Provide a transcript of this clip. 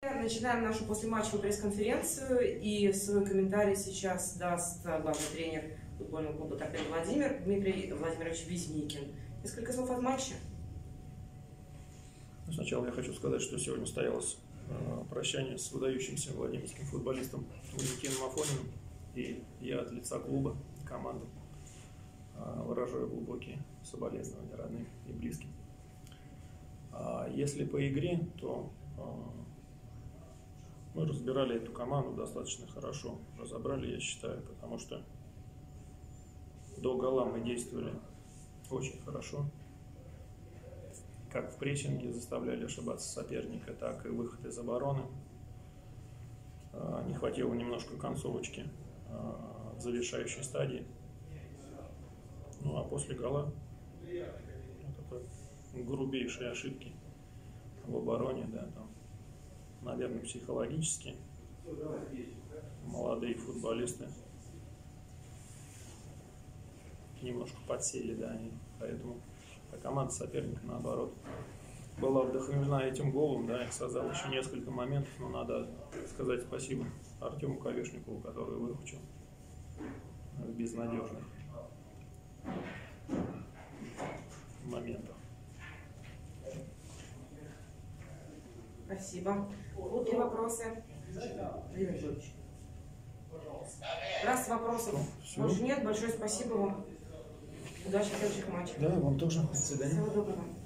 Начинаем нашу послематчевую пресс-конференцию, и свой комментарий сейчас даст главный тренер футбольного клуба «Торпедо» Дмитрий Владимирович Везникин. Несколько слов от матча. Сначала я хочу сказать, что сегодня состоялось прощание с выдающимся владимирским футболистом Валентином Афониным, и я от лица клуба, команды выражаю глубокие соболезнования родным и близким. Если по игре, то мы разбирали эту команду достаточно хорошо, разобрали, я считаю, потому что до гола мы действовали очень хорошо. Как в прессинге заставляли ошибаться соперника, так и выход из обороны. Не хватило немножко концовочки в завершающей стадии. Ну а после гола грубейшие ошибки в обороне, да, там, наверное, психологически молодые футболисты немножко подсели, да, и поэтому команда соперника, наоборот, была вдохновлена этим голом, да, и создал еще несколько моментов, но надо сказать спасибо Артему Ковешникову, который выручил в безнадежных моментах. Спасибо. Будут ли вопросы? Раз вопросов больше нет, большое спасибо вам. Удачи в следующих матчах. Да, вам тоже. До свидания. Всего доброго.